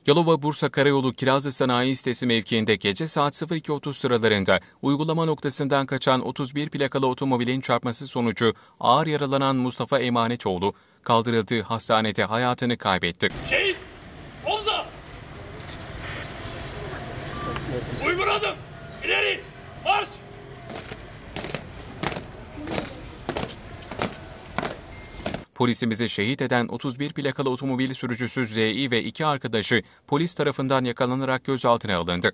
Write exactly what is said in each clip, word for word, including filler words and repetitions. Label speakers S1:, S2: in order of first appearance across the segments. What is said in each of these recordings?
S1: Yalova-Bursa Karayolu Kirazlı Sanayi Sitesi mevkiinde gece saat sıfır iki otuz sıralarında uygulama noktasından kaçan otuz bir plakalı otomobilin çarpması sonucu ağır yaralanan Mustafa Emaneçoğlu kaldırıldığı hastanede hayatını kaybetti.
S2: Şehit! Omza! Uygun adım! İleri! Marş!
S1: Polisimizi şehit eden otuz bir plakalı otomobil sürücüsü Z'i ve iki arkadaşı polis tarafından yakalanarak gözaltına alındı.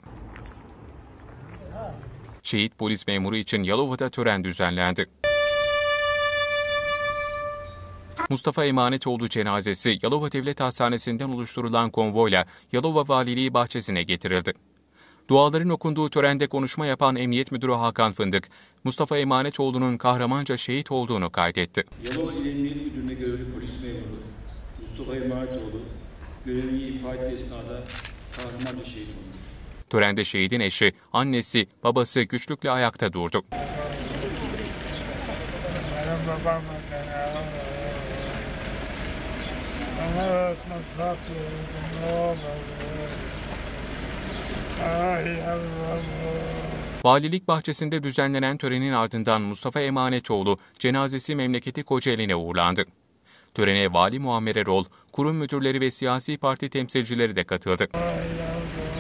S1: Şehit polis memuru için Yalova'da tören düzenlendi. Mustafa Emanetoğlu cenazesi Yalova Devlet Hastanesi'nden oluşturulan konvoyla Yalova Valiliği bahçesine getirildi. Duaların okunduğu törende konuşma yapan Emniyet Müdürü Hakan Fındık, Mustafa Emanetoğlu'nun kahramanca şehit olduğunu kaydetti.
S3: Yalova İl Emniyet Müdürlüğü'ne görevli polis memuru Mustafa Emanetoğlu görevini ifa ettiği esnada kahramanca şehit oldu.
S1: Törende şehidin eşi, annesi, babası güçlükle ayakta durdu.
S4: Benim babam bana ne olur. Ay Allah'ım.
S1: Valilik bahçesinde düzenlenen törenin ardından Mustafa Emanetoğlu cenazesi memleketi Kocaeli'ne uğurlandı. Törene Vali Muammer Erol, kurum müdürleri ve siyasi parti temsilcileri de katıldı.
S4: Ay Allah'ım.